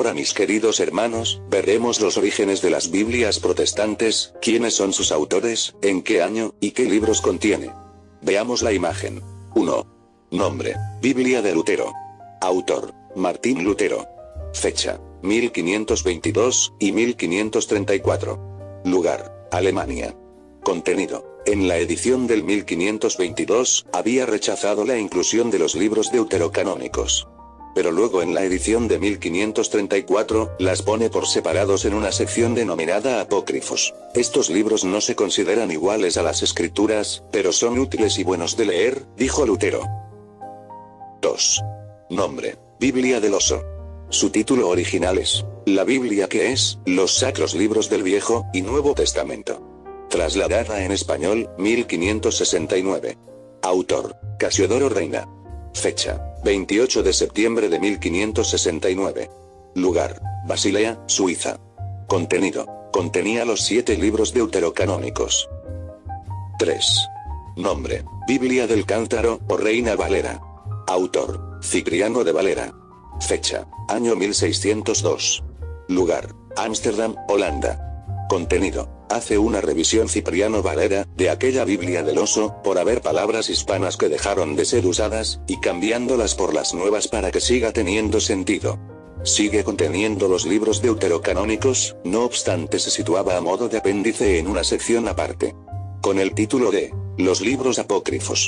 Ahora, mis queridos hermanos, veremos los orígenes de las Biblias protestantes, quiénes son sus autores, en qué año, y qué libros contiene. Veamos la imagen. 1. Nombre: Biblia de Lutero. Autor: Martín Lutero. Fecha: 1522 y 1534. Lugar: Alemania. Contenido: en la edición del 1522, había rechazado la inclusión de los libros deuterocanónicos. Pero luego en la edición de 1534, las pone por separados en una sección denominada apócrifos. Estos libros no se consideran iguales a las escrituras, pero son útiles y buenos de leer, dijo Lutero. 2. Nombre: Biblia del Oso. Su título original es La Biblia, que es, los sacros libros del Viejo y Nuevo Testamento. Trasladada en español, 1569. Autor: Casiodoro Reina. Fecha: 28 de septiembre de 1569. Lugar: Basilea, Suiza. Contenido: contenía los 7 libros deuterocanónicos. 3. Nombre: Biblia del Cántaro, o Reina Valera. Autor: Cipriano de Valera. Fecha: año 1602. Lugar: Ámsterdam, Holanda. Contenido: hace una revisión Cipriano Valera, de aquella Biblia del Oso, por haber palabras hispanas que dejaron de ser usadas, y cambiándolas por las nuevas para que siga teniendo sentido. Sigue conteniendo los libros deuterocanónicos, no obstante se situaba a modo de apéndice en una sección aparte. Con el título de Los libros apócrifos.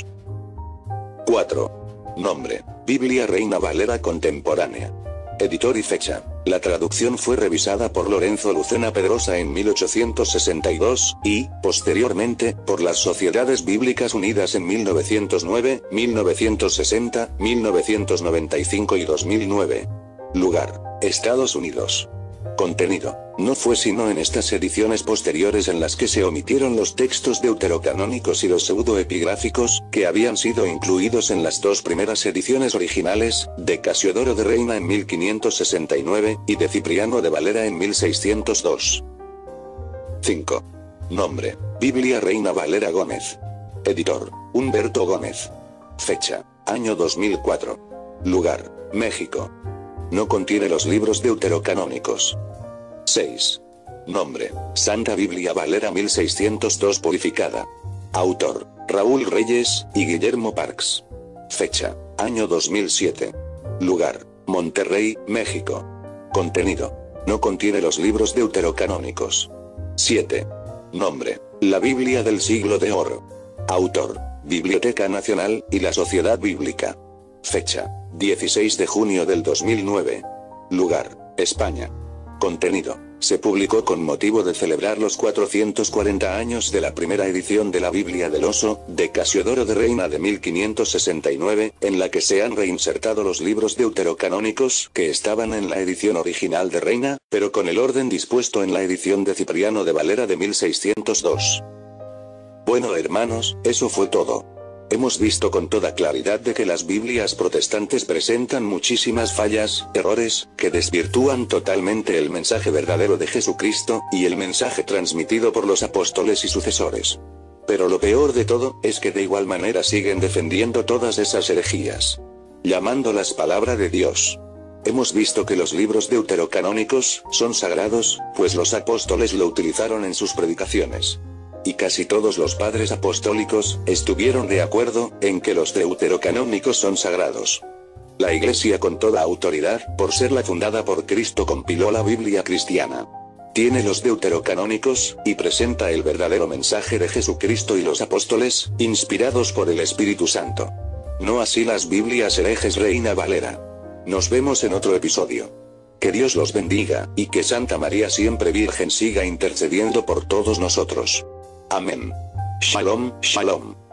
4. Nombre: Biblia Reina Valera contemporánea. Editor y fecha: la traducción fue revisada por Lorenzo Lucena Pedrosa en 1862, y, posteriormente, por las Sociedades Bíblicas Unidas en 1909, 1960, 1995 y 2009. Lugar: Estados Unidos. Contenido: no fue sino en estas ediciones posteriores en las que se omitieron los textos deuterocanónicos y los pseudoepigráficos, que habían sido incluidos en las 2 primeras ediciones originales, de Casiodoro de Reina en 1569, y de Cipriano de Valera en 1602. 5. Nombre: Biblia Reina Valera Gómez. Editor: Humberto Gómez. Fecha: año 2004. Lugar: México. No contiene los libros deuterocanónicos. 6. Nombre: Santa Biblia Valera 1602 purificada. Autor: Raúl Reyes y Guillermo Parks. Fecha: año 2007. Lugar: Monterrey, México. Contenido: no contiene los libros deuterocanónicos. 7. Nombre: La Biblia del Siglo de Oro. Autor: Biblioteca Nacional y la Sociedad Bíblica. Fecha: 16 de junio del 2009. Lugar: España. Contenido: se publicó con motivo de celebrar los 440 años de la primera edición de la Biblia del Oso, de Casiodoro de Reina de 1569, en la que se han reinsertado los libros deuterocanónicos que estaban en la edición original de Reina, pero con el orden dispuesto en la edición de Cipriano de Valera de 1602. Bueno, hermanos, eso fue todo. Hemos visto con toda claridad de que las Biblias protestantes presentan muchísimas fallas, errores, que desvirtúan totalmente el mensaje verdadero de Jesucristo, y el mensaje transmitido por los apóstoles y sucesores. Pero lo peor de todo, es que de igual manera siguen defendiendo todas esas herejías, llamándolas palabra de Dios. Hemos visto que los libros deuterocanónicos son sagrados, pues los apóstoles lo utilizaron en sus predicaciones. Y casi todos los padres apostólicos estuvieron de acuerdo en que los deuterocanónicos son sagrados. La Iglesia, con toda autoridad, por ser la fundada por Cristo, compiló la Biblia cristiana. Tiene los deuterocanónicos, y presenta el verdadero mensaje de Jesucristo y los apóstoles, inspirados por el Espíritu Santo. No así las Biblias herejes Reina Valera. Nos vemos en otro episodio. Que Dios los bendiga, y que Santa María siempre Virgen siga intercediendo por todos nosotros. Amén. Shalom, shalom.